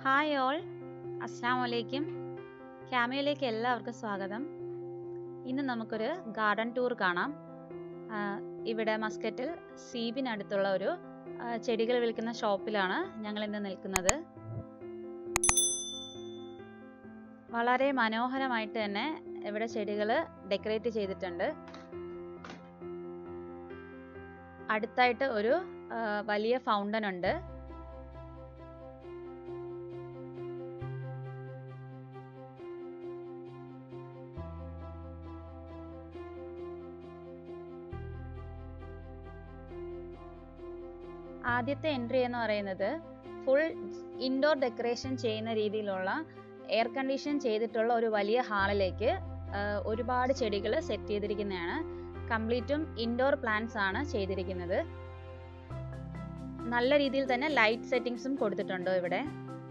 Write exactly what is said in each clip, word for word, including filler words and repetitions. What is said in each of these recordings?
Hi all, അസ്സാം വലൈക്കും. ക്യാമിയോയിലേക്ക് എല്ലാവർക്കും സ്വാഗതം. ഇന്ന് നമുക്കൊരു ഗാർഡൻ ടൂർ കാണാം. ഇവിടെ മസ്കറ്റിൽ സീബിനടുത്തുള്ള ഒരു ചെടികൾ വിൽക്കുന്ന ഷോപ്പിലാണ് ഞങ്ങൾ ഇന്ന് നിൽക്കുന്നത്. വളരെ മനോഹരമായിട്ട് തന്നെ ഇവിടെ ചെടികൾ ഡെക്കറേറ്റ് ചെയ്തിട്ടുണ്ട്. അടുത്തായിട്ട് ഒരു വലിയ ഫൗണ്ടൻ ഉണ്ട്. ആദ്യത്തെ എൻട്രി എന്ന് പറയുന്നത് ഫുൾ ഇൻഡോർ ഡെക്കറേഷൻ ചെയ്യുന്ന രീതിയിലുള്ള എയർ കണ്ടീഷൻ ചെയ്തിട്ടുള്ള ഒരു വലിയ ഹാളിലേക്ക് ഒരുപാട് ചെടികൾ സെറ്റ് ചെയ്തിരിക്കുന്നതാണ്. കംപ്ലീറ്റും ഇൻഡോർ പ്ലാന്റ്സ് ആണ് ചെയ്തിരിക്കുന്നത്. നല്ല രീതിയിൽ തന്നെ ലൈറ്റ് സെറ്റിംഗ്സും കൊടുത്തിട്ടുണ്ട്. ഇവിടെ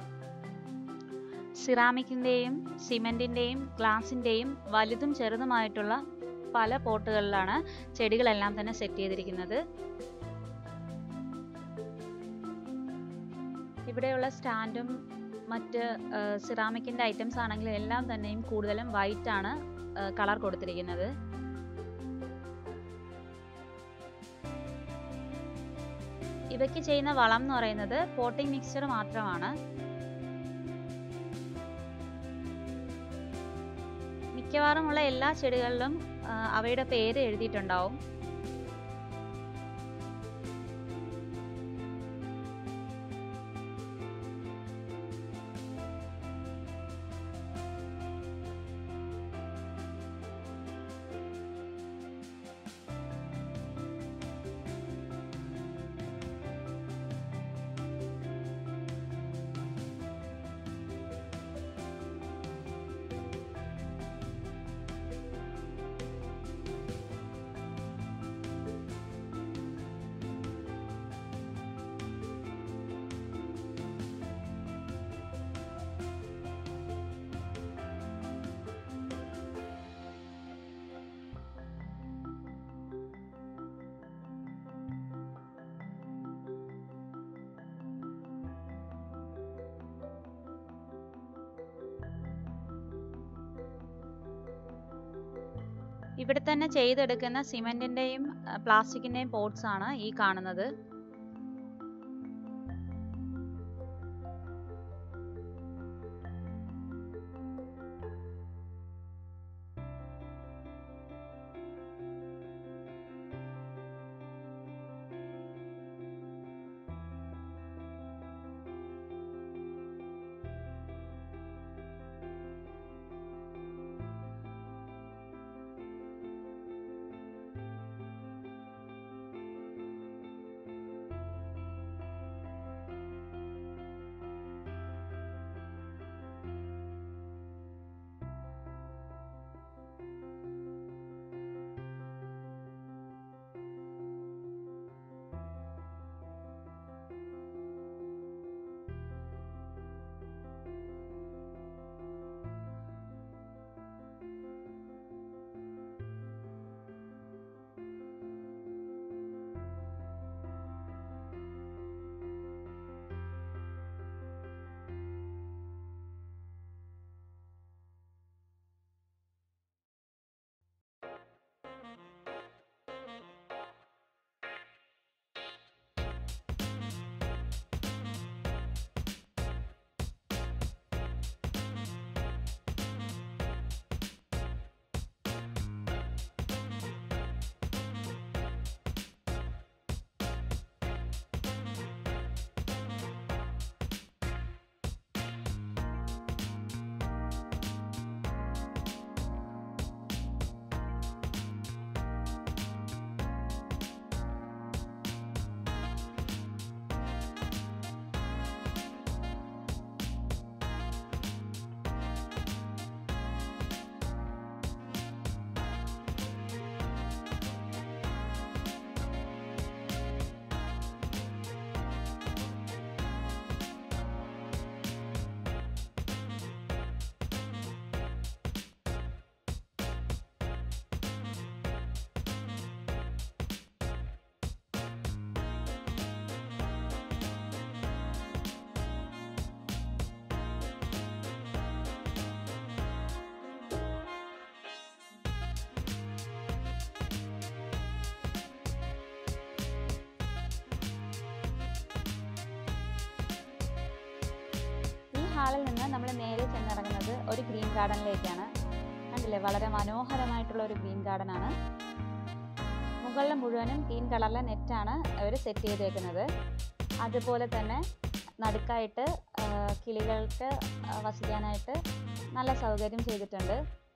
സിറാമിക്കിൻ്റെയും സിമെൻറ്റിൻ്റെയും ഗ്ലാസിൻ്റെയും വലുതും ചെറുതുമായിട്ടുള്ള പല പോട്ടുകളിലാണ് ചെടികളെല്ലാം തന്നെ സെറ്റ് ചെയ്തിരിക്കുന്നത്. ഇവിടെയുള്ള സ്റ്റാൻഡും മറ്റ് സിറാമിക്കിൻ്റെ ഐറ്റംസ് ആണെങ്കിലും എല്ലാം തന്നെയും കൂടുതലും വൈറ്റ് ആണ് കളർ കൊടുത്തിരിക്കുന്നത്. ഇവയ്ക്ക് ചെയ്യുന്ന വളം എന്ന് പറയുന്നത് പോട്ടിംഗ് മിക്സ്ചർ മാത്രമാണ്. മിക്കവാറുമുള്ള എല്ലാ ചെടികളിലും അവയുടെ പേര് എഴുതിയിട്ടുണ്ടാവും. ഇവിടെ തന്നെ ചെയ്തെടുക്കുന്ന സിമെന്റിന്റെയും പ്ലാസ്റ്റിക്കിന്റെയും പോട്ട്സ് ആണ് ഈ കാണുന്നത്. ഹാളിൽ നിന്ന് നമ്മൾ നേരെ ചെന്നിറങ്ങുന്നത് ഒരു ഗ്രീൻ ഗാർഡനിലേക്കാണ്. കണ്ടില്ലേ, വളരെ മനോഹരമായിട്ടുള്ള ഒരു ഗ്രീൻ ഗാർഡൻ ആണ്. മുകളിൽ മുഴുവനും ഗ്രീൻ കളറിലെ നെറ്റാണ് അവർ സെറ്റ് ചെയ്തേക്കുന്നത്. അതുപോലെ തന്നെ നടുക്കായിട്ട് കിളികൾക്ക് വസിക്കാനായിട്ട് നല്ല സൗകര്യം ചെയ്തിട്ടുണ്ട്.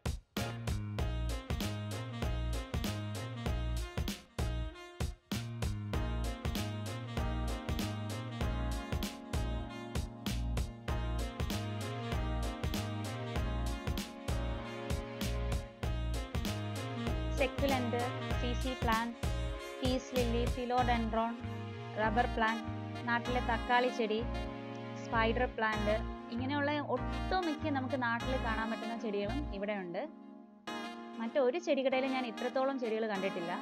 സെക്യുലന്റ്, സി plant, peace lily, philodendron, rubber plant, നാട്ടിലെ തക്കാളി ചെടി, സ്പൈഡർ പ്ലാന്റ്, ഇങ്ങനെയുള്ള ഒട്ടുമിക്ക നമുക്ക് നാട്ടിൽ കാണാൻ പറ്റുന്ന ചെടികളും ഇവിടെ ഉണ്ട്. മറ്റൊരു ചെടികടയിൽ ഞാൻ ഇത്രത്തോളം ചെടികൾ കണ്ടിട്ടില്ല.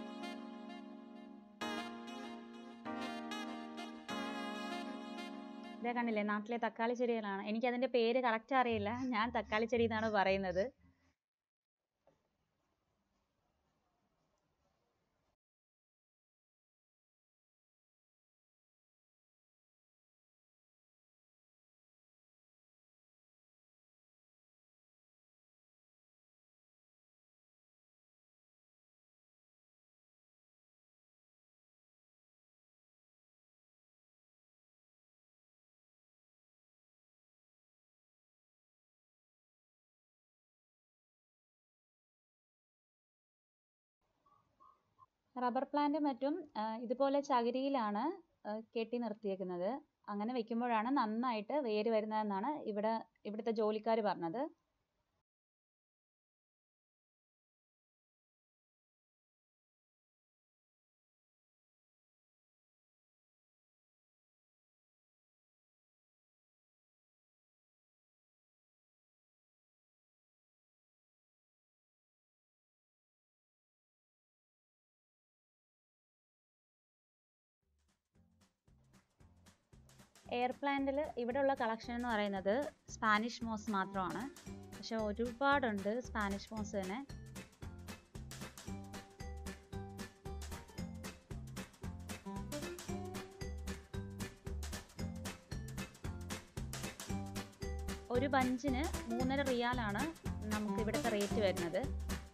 ഇതേ കണ്ടില്ലേ, നാട്ടിലെ തക്കാളി ചെടികളാണ്. എനിക്കതിൻ്റെ പേര് കറക്റ്റ് അറിയില്ല, ഞാൻ തക്കാളി ചെടി എന്നാണ് പറയുന്നത്. റബ്ബർ പ്ലാന്റും മറ്റും ഇതുപോലെ ചകിരിയിലാണ് കെട്ടി നിർത്തിയേക്കുന്നത്. അങ്ങനെ വെക്കുമ്പോഴാണ് നന്നായിട്ട് വേര് വരുന്നതെന്നാണ് ഇവിടെ ഇവിടുത്തെ ജോലിക്കാർ പറഞ്ഞത്. എയർ പ്ലാന്റിൽ ഇവിടെയുള്ള കളക്ഷൻ എന്ന് പറയുന്നത് സ്പാനിഷ് മോസ് മാത്രമാണ്. പക്ഷെ ഒരുപാടുണ്ട് സ്പാനിഷ് മോസ് തന്നെ. ഒരു ബഞ്ചിന് മൂന്നര റിയാലാണ് നമുക്ക് ഇവിടുത്തെ റേറ്റ് വരുന്നത്.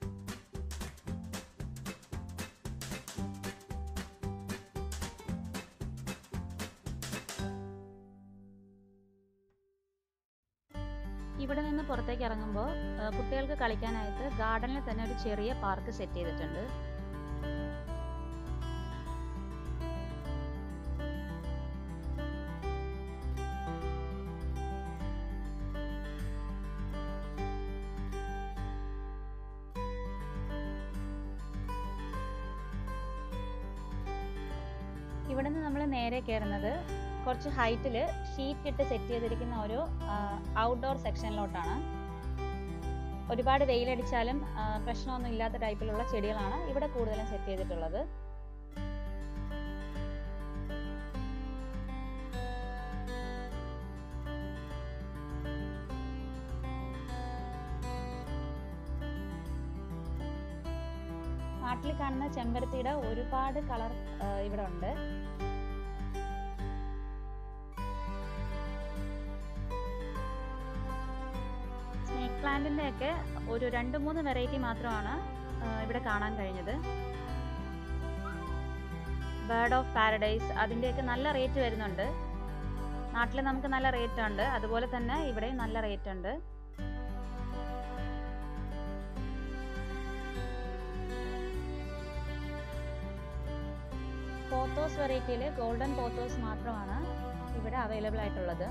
ഇവിടെ നിന്ന് പുറത്തേക്ക് ഇറങ്ങുമ്പോൾ കുട്ടികൾക്ക് കളിക്കാനായിട്ട് ഗാർഡനിൽ തന്നെ ഒരു ചെറിയ പാർക്ക് സെറ്റ് ചെയ്തിട്ടുണ്ട്. ഇവിടെ നിന്ന് നമ്മൾ നേരെ കയറുന്നത് കുറച്ച് ഹൈറ്റിൽ ഷീറ്റ് ഇട്ട് സെറ്റ് ചെയ്തിരിക്കുന്ന ഒരു ഔട്ട്ഡോർ സെക്ഷനിലോട്ടാണ്. ഒരുപാട് വെയിലടിച്ചാലും പ്രശ്നമൊന്നും ഇല്ലാത്ത ടൈപ്പിലുള്ള ചെടികളാണ് ഇവിടെ കൂടുതലും സെറ്റ് ചെയ്തിട്ടുള്ളത്. നാട്ടിൽ കാണുന്ന ചെമ്പരത്തിയുടെ ഒരുപാട് കളർ ഇവിടെ ഉണ്ട്. സ്നേക്ക് പ്ലാന്റിന്റെ ഒക്കെ ഒരു രണ്ട് മൂന്ന് വെറൈറ്റി മാത്രമാണ് ഇവിടെ കാണാൻ കഴിഞ്ഞത്. ബേർഡ് ഓഫ് പാരഡൈസ്, അതിൻ്റെയൊക്കെ നല്ല റേറ്റ് വരുന്നുണ്ട്. നാട്ടിൽ നമുക്ക് നല്ല റേറ്റ് ഉണ്ട്, അതുപോലെ തന്നെ ഇവിടെയും നല്ല റേറ്റ് ഉണ്ട്. പോത്തോസ് വെറൈറ്റിയിൽ ഗോൾഡൻ പോത്തോസ് മാത്രമാണ് ഇവിടെ അവൈലബിൾ ആയിട്ടുള്ളത്.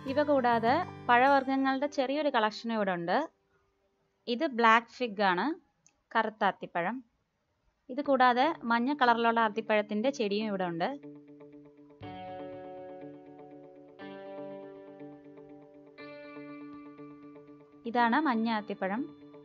ഇവ കൂടാതെ പഴവർഗ്ഗങ്ങളുടെ ചെറിയൊരു കളക്ഷൻ ഇവിടെ ഉണ്ട്. ഇത് ബ്ലാക്ക് ഫിഗ് ആണ്, കറുത്ത അത്തിപ്പഴം. ഇത് കൂടാതെ മഞ്ഞ കളറിലുള്ള അത്തിപ്പഴത്തിന്റെ ചെടിയും ഇവിടെ ഉണ്ട്. ഇതാണ് മഞ്ഞ അത്തിപ്പഴം.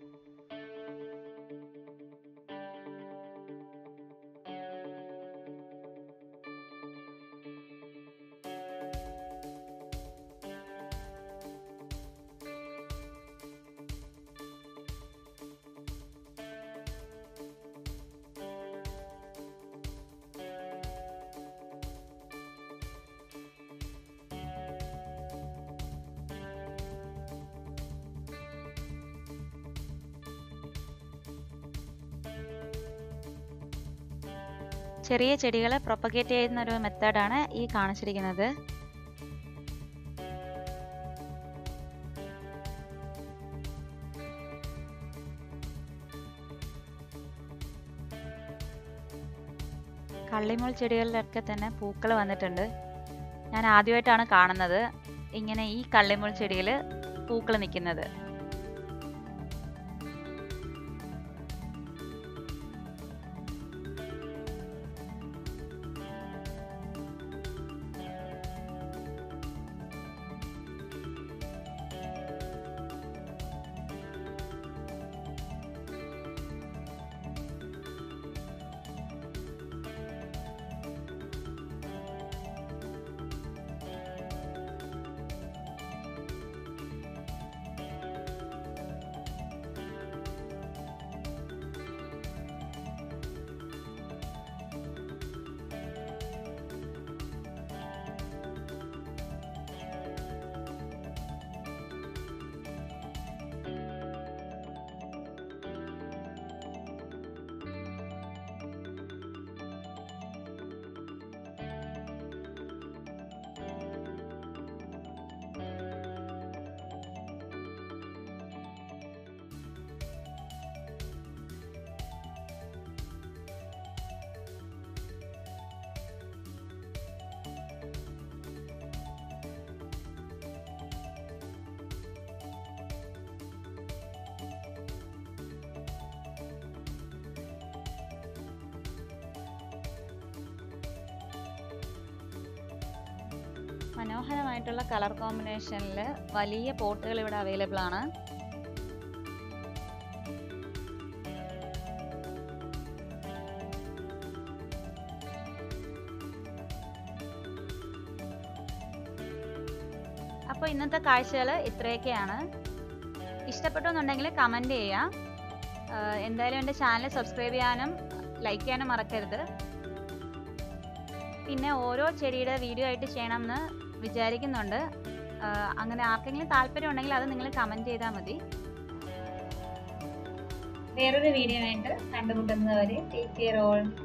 ചെറിയ ചെടികളെ പ്രൊപ്പഗേറ്റ് ചെയ്യുന്ന ഒരു മെത്തേഡാണ് ഈ കാണിച്ചിരിക്കുന്നത്. കള്ളിമുൾ ചെടികളിലൊക്കെ തന്നെ പൂക്കൾ വന്നിട്ടുണ്ട്. ഞാൻ ആദ്യമായിട്ടാണ് കാണുന്നത് ഇങ്ങനെ ഈ കള്ളിമുൾ ചെടിയിൽ പൂക്കൾ നിൽക്കുന്നത്. മനോഹരമായിട്ടുള്ള കളർ കോമ്പിനേഷനിൽ വലിയ പോട്ടുകൾ ഇവിടെ അവൈലബിൾ ആണ്. അപ്പോൾ ഇന്നത്തെ കാഴ്ചകൾ ഇത്രയൊക്കെയാണ്. ഇഷ്ടപ്പെട്ടു എന്നുണ്ടെങ്കിൽ കമൻറ്റ് ചെയ്യാം. എന്തായാലും എൻ്റെ ചാനൽ സബ്സ്ക്രൈബ് ചെയ്യാനും ലൈക്ക് ചെയ്യാനും മറക്കരുത്. പിന്നെ ഓരോ ചെടിയുടെ വീഡിയോ ആയിട്ട് ചെയ്യണമെന്ന് വിചാരിക്കുന്നുണ്ട്. അങ്ങനെ ആർക്കെങ്കിലും താല്പര്യം ഉണ്ടെങ്കിൽ അത് നിങ്ങൾ കമൻറ്റ് ചെയ്താൽ മതി. വേറൊരു വീഡിയോ ആയിട്ട് കണ്ടുമുട്ടുന്നവരെ ടേക്ക് കെയർ ഓൾ.